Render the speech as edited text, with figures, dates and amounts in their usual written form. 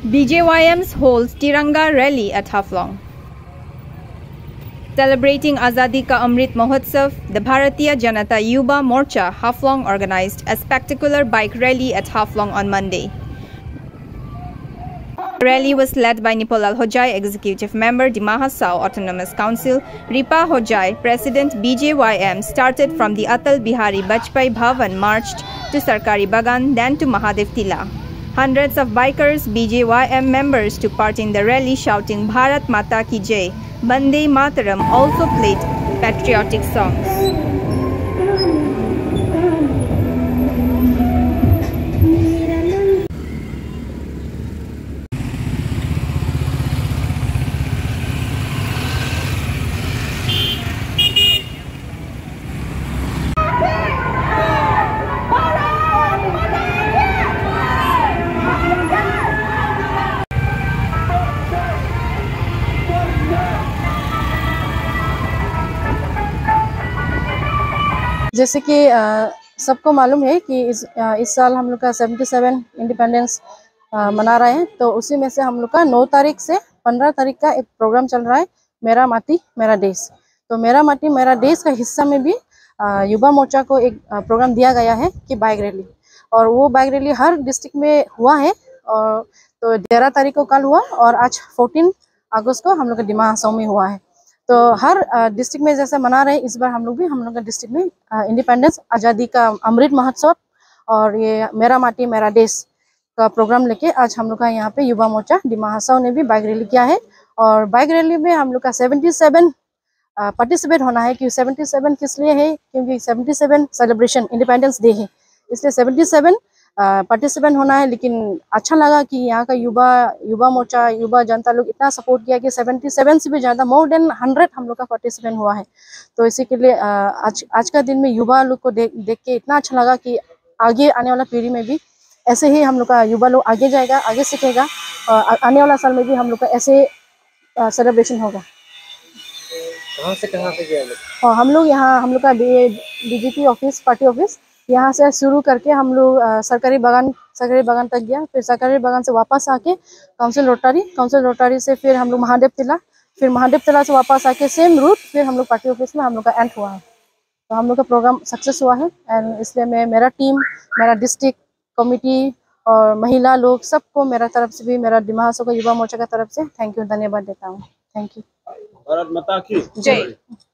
BJYM holds Tiranga Rally at Haflong. Celebrating Azadi Ka Amrit Mahotsav, the Bharatiya Janata Yuba Morcha Haflong organized a spectacular bike rally at Haflong on Monday. The rally was led by Nipolal Hojai, Executive Member, Dima Hasao Autonomous Council. Ripa Hojai, President BJYM, started from the Atal Bihari Bajpai Bhavan, marched to Sarkari Bagan, then to Mahadev Tila. Hundreds of bikers, BJYM members took part in the rally shouting Bharat Mata Ki Jai. Bande Mataram also played patriotic songs. जैसे कि सबको मालूम है कि इस साल हम लोग का 77 इंडिपेंडेंस मना रहे हैं, तो उसी में से हम लोग का 9 तारीख से 15 तारीख का एक प्रोग्राम चल रहा है, मेरा माटी मेरा देश। तो मेरा माटी मेरा देश का हिस्सा में भी युवा मोर्चा को एक प्रोग्राम दिया गया है कि बाइक रैली, और वो बाइक रैली हर डिस्ट्रिक्ट में हुआ है। और तो 13 तारीख को कल हुआ और आज 14 अगस्त को हम लोग का डिमा हसाओ में हुआ है। तो हर डिस्ट्रिक्ट में जैसे मना रहे हैं, इस बार हम लोग का डिस्ट्रिक्ट में इंडिपेंडेंस आज़ादी का अमृत महोत्सव और ये मेरा माटी मेरा देश का प्रोग्राम लेके आज हम लोग का यहाँ पे युवा मोर्चा डिमा हसाओ ने भी बाइक रैली किया है। और बाइक रैली में हम लोग का 77 पार्टिसिपेट होना है। क्योंकि 77 किस लिए है? क्योंकि 77 सेलिब्रेशन इंडिपेंडेंस डे है, इसलिए 77 पार्टिसिपेंट होना है। लेकिन अच्छा लगा कि यहाँ का युवा मोर्चा युवा जनता लोग इतना सपोर्ट किया कि 77 से भी ज़्यादा मोर देन 100 हम लोग का पार्टिसिपेंट हुआ है। तो इसी के लिए आज का दिन में युवा लोग को देख के इतना अच्छा लगा कि आगे आने वाला पीढ़ी में भी ऐसे ही हम लोग का युवा लोग आगे जाएगा, आगे सीखेगा, और आने वाला साल में भी हम लोग का ऐसे सेलिब्रेशन होगा। कहाँ से गया लोग? और हम लोग का बीजेपी ऑफिस, पार्टी ऑफिस यहाँ से शुरू करके हम लोग सरकारी बागान तक गया, फिर सरकारी बागान से वापस आके काउंसिल रोटारी से फिर हम लोग महादेव तिला, फिर महादेव तिला से वापस आके सेम रूट फिर हम लोग पार्टी ऑफिस में हम लोग का एंड हुआ है। तो हम लोग का प्रोग्राम सक्सेस हुआ है, एंड इसलिए मेरा टीम, मेरा डिस्ट्रिक्ट कमेटी और महिला लोग सबको मेरा तरफ से भी, मेरा डिमा हसाओ का युवा मोर्चा का तरफ से थैंक यू, धन्यवाद देता हूँ। Thank you. भारत माता की जय।